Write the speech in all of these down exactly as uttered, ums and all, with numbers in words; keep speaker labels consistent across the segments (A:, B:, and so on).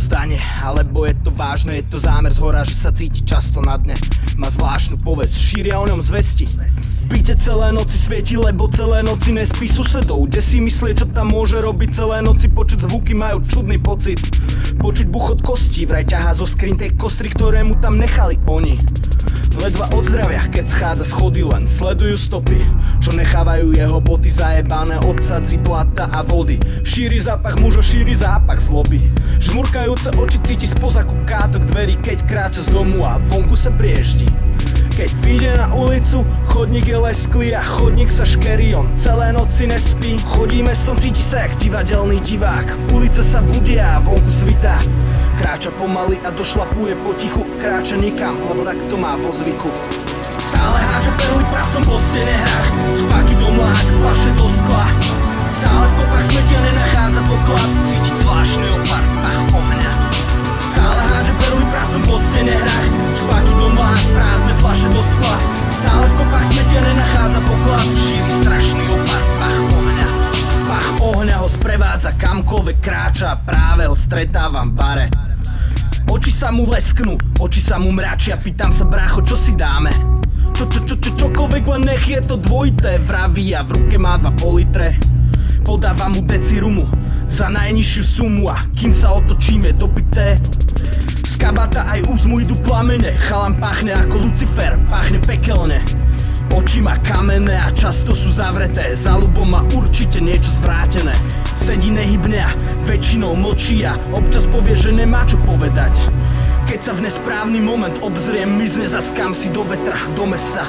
A: zdanie, alebo je to vážne, je to zámer zhora, že sa cíti často na dne. Má zvláštnu povesť, šíria o ňom zvesti. V byte celé noci svieti, lebo celé noci nespí susedov. Kde si myslie, čo tam môže robiť celé noci, počuť zvuky, majú čudný pocit. Počuť buchot kostí, vraj ťahá zo skrín tej kostry, ktoré mu tam nechali oni. Ledva odzdravia, keď schádza schody, len sledujú stopy, čo nechávajú jeho boty zajebané od sadzi, plata a vody. Šíri zápach mužo, šíri zápach zloby. Žmurkajúce oči cíti spoza kukátok dverí, keď kráča z domu a vonku sa brieždi. Keď vyjde na ulicu, chodník je lesklý a chodník sa škerí, on celé noci nespí. Chodí mestom, cíti sa jak divadelný divák, ulice sa budia a vonku svitá. Kráča pomaly a došlapuje potichu, kráča nikam, lebo tak to má vo zvyku. Stále hádže perly prasom po stene hrách, špáky do mlák, fľaše do skla. Stále v kopách smetia nenachádza poklad, cítiť zvláštny opar, pach ohňa. Stále hádže perly prasom po stene hrách, špáky do mlák, prázdne fľaše do skla. Stále v kopách smetia nenachádza poklad, šíri strašný opar, pach ohňa. Pach ohňa ho sprevádza kamkoľvek kráča, práve ho stretávam v bare. Oči sa mu lesknú, oči sa mu mračia, pýtam sa brácho, čo si dáme? Čo, čo, čo, čo, čokoľvek, len nech je to dvojité, vraví a v ruke má dva politre. Podáva mu deci rumu za najnižšiu sumu a kým sa otočíme dopité, z kabáta aj úst mu idú plamene, chalan pachne ako Lucifer, pachne pekelne. Oči má kamenné a často sú zavreté, za ľubom má určite niečo zvrátené. Sedí nehybne a väčšinou mlčí a občas povie, že nemá čo povedať. Keď sa v nesprávny moment obzriem, mizne zas kam si do vetra, do mesta.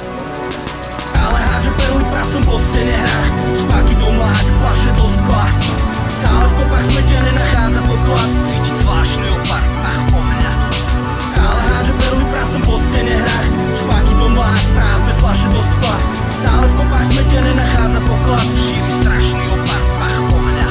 A: Stále hádže perly prasom po stene hrách, špáky do mlák, fľaše do skla. Stále v kopách smetia nenachádza poklad, cítiť zvláštny opar, pach ohňa. Stále hádže perly prasom po stene hrách, špáky do mlák, prázdne fľaše do skla. Stále v kopách smetia nenachádza poklad, šíri strašný opar, pach ohňa.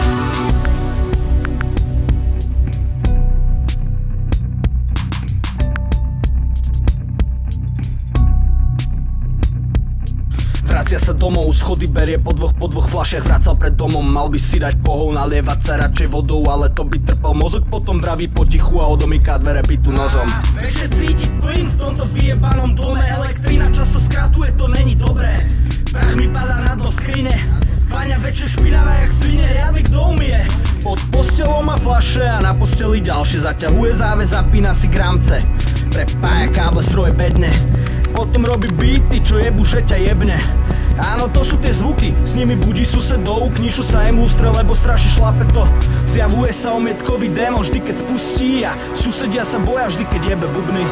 A: Vracia sa domov, schody berie po dvoch, po dvoch fľašiach, vracal pred domom, mal by si dať pohov, nalievať sa radšej vodou, ale to by trpel mozog, potom vraví potichu a odomýka dvere bytu nožom. Veže cítiť plyn v tomto vyjebanom dome, elektrina často skratuje, to není dobré. Prach mi padá na dno skrine, váňa väčšie špinavá jak svine, riadmi kto umie. Pod postelou má fľaše a na posteli ďalšie, zaťahuje záves, zapína si gramce, prepája káble, stroje bedne. Potom robí beaty, čo jebu, že ťa jebne. Áno, to sú tie zvuky, s nimi budí susedov, knišu sa im lustre, lebo strašne šlape to. Zjavuje sa omietkový démon vždy, keď spustí a susedia sa boja vždy, keď jebe bubny.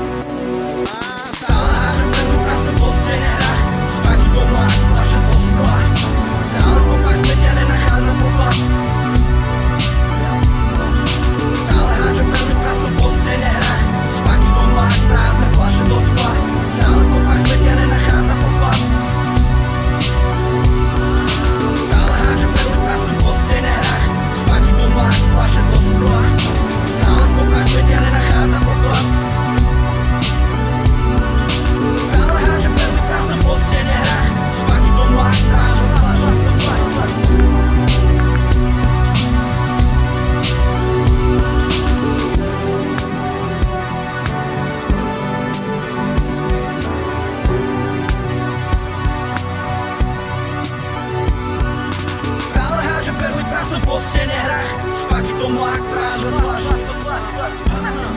A: Stále hádže perly prasom po stene hrách, špáky do mlák, fľaše do skla. Stále v kopách smetia nenachádza poklad. Stále hádže perly prasom po stene hrách, špáky do mlák, prázdne fľaše do skla. Stále v kopách smetia nenachádza poklad. Stále hádže perly prasom po stene hrách, špáky do mlák, fľaše do skla. Stále v kopách smetia nenachádza poklad. Stále hádže perly prasom po stene hrách, špáky do mlák, fľaše do skla. Prasom po stene hrách, špáky do mlák, fľaše do skla.